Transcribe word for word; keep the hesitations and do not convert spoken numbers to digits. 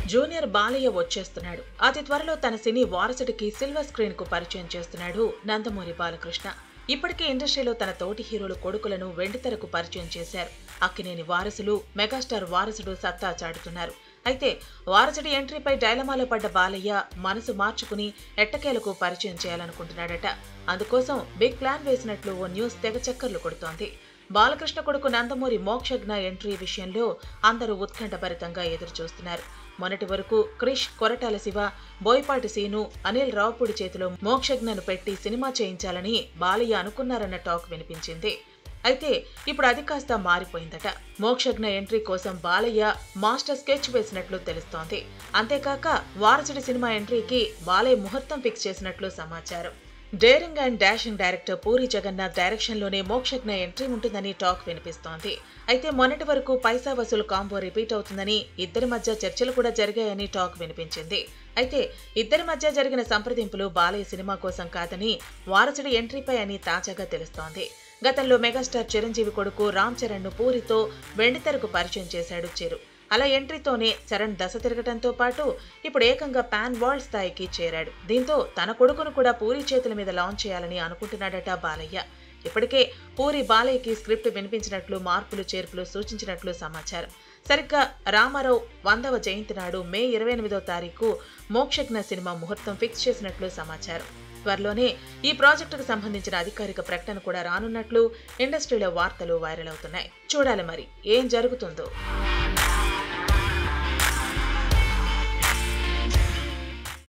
Junior Balayya వచ్చేస్తున్నాడు. అతి త్వరలో తన సినీ వారసుడికి సిల్వర్ స్క్రీన్ కు పరిచయం చేస్తున్నాడు నందమూరి బాలకృష్ణ. ఇప్పటికే ఇండస్ట్రీలో తన తోటి హీరోల కొడుకులను వెండితెరకు పరిచయం చేశారు. అక్కినేని వారసులు, మెగాస్టార్ వారసుడు సత్తా చాటుతున్నారు. అయితే వారసుడి ఎంట్రీపై డైలమాలో పడ్డ బాలయ్య మనసు మార్చుకుని ఎట్టకేలకు పరిచయం చేయాలనుకుంటున్నాడట. అందుకోసం బిగ్ ప్లాన్ వేసినట్లు ఓ న్యూస్ తెగ చక్కర్లు కొడుతోంది. బాలకృష్ణ కొడుకు నందమూరి మోక్షజ్ఞ ఎంట్రీ విషయంలో అందరూ ఉత్కంఠభరితంగా ఎదురు చూస్తున్నారు. మొన్నటి వరకు క్రిష్, కొరటాల శివ, బోయపాటి సీను, అనిల్ రావుపూడి చేతిలో మోక్షజ్ఞను పెట్టి సినిమా చేయించాలని బాలయ్య అనుకున్నారన్న టాక్ వినిపించింది. అయితే ఇప్పుడు అది కాస్త మారిపోయిందట. మోక్షజ్ఞ ఎంట్రీ కోసం బాలయ్య మాస్టర్ స్కెచ్ వేసినట్లు తెలుస్తోంది. అంతేకాక వారసుడి సినిమా ఎంట్రీకి బాలయ్య ముహూర్తం ఫిక్స్ చేసినట్లు సమాచారం. Daring and dashing director Puri Jagannadh direction లోనే మోక్షజ్ఞ ఎంట్రీ ఉంటుందని టాక్ వినిపిస్తోంది. అయితే మొన్నటి వరకు పైసా వసూలు కాంబో రిపీట్ అవుతుందని, ఇద్దరి మధ్య చర్చలు కూడా జరిగాయని టాక్ వినిపించింది. అయితే ఇద్దరి మధ్య జరిగిన సంప్రదింపులు బాలయ్య సినిమా కోసం కాదని, వారసుడి ఎంట్రీపై అని తాజాగా తెలుస్తోంది. గతంలో మెగాస్టార్ చిరంజీవి కొడుకు రామ్ చరణ్ ను పూరితో వెండితెరకు పరిచయం చేశాడు చిరు. అలా ఎంట్రీతోనే చరణ్ దశ తిరగటంతో పాటు ఇప్పుడు ఏకంగా పాన్ వరల్డ్ స్థాయికి చేరాడు. దీంతో తన కొడుకును కూడా పూరి చేతుల మీద లాంచ్ చేయాలని అనుకుంటున్నాడట బాలయ్య. ఇప్పటికే పూరి బాలయ్యకి స్క్రిప్ట్ వినిపించినట్లు, మార్పులు చేర్పులు సూచించినట్లు సమాచారం. సరిగ్గా రామారావు వందవ జయంతి నాడు మే ఇరవై ఎనిమిదో తారీఖు మోక్షజ్ఞ సినిమా ముహూర్తం ఫిక్స్ చేసినట్లు సమాచారం. త్వరలోనే ఈ ప్రాజెక్టుకు సంబంధించిన అధికారిక ప్రకటన కూడా రానున్నట్లు ఇండస్ట్రీలో వార్తలు వైరల్ అవుతున్నాయి. చూడాలి మరి ఏం జరుగుతుందో.